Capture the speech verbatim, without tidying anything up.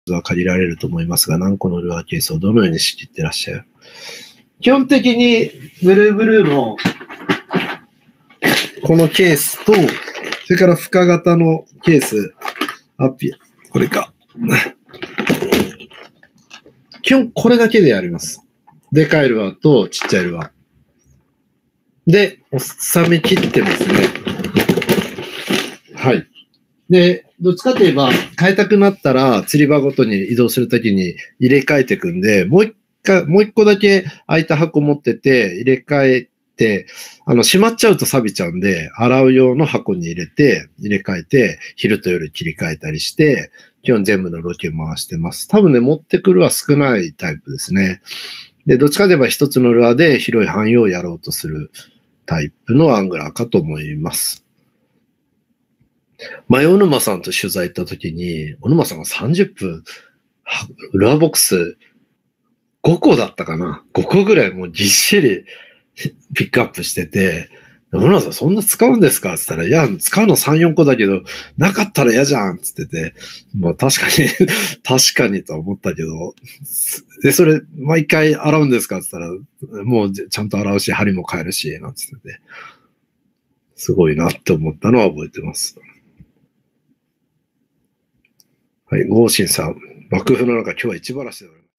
は限られると思いますが、何個のルアーケースをどのように仕切ってらっしゃる？基本的にブルーブルーのこのケースと、それから深型のケース、アピ、これか。基本これだけでやります。でかいルアーとちっちゃいルアー。で、収め切ってますね。はい。で、どっちかといえば、変えたくなったら、釣り場ごとに移動するときに入れ替えていくんで、もう一回、もう一個だけ空いた箱持ってて、入れ替えて、あの、閉まっちゃうと錆びちゃうんで、洗う用の箱に入れて、入れ替えて、昼と夜切り替えたりして、基本全部のロケ回してます。多分ね、持ってくるは少ないタイプですね。で、どっちかといえば一つのルアーで広い範囲をやろうとするタイプのアングラーかと思います。前、小沼さんと取材行った時に、小沼さんがさんじゅっぷん、ルアーボックスごこだったかな ?ご 個ぐらいもうぎっしりピックアップしてて、小沼さんそんな使うんですかって言ったら、いや、使うのさん、よんこだけど、なかったら嫌じゃんって言ってて、まあ確かに確かにと思ったけど、で、それ、毎回洗うんですかって言ったら、もうちゃんと洗うし、針も変えるし、なんつってて、すごいなって思ったのは覚えてます。はい、ゴーシンさん、幕府の中、今日は一晴らしでおります。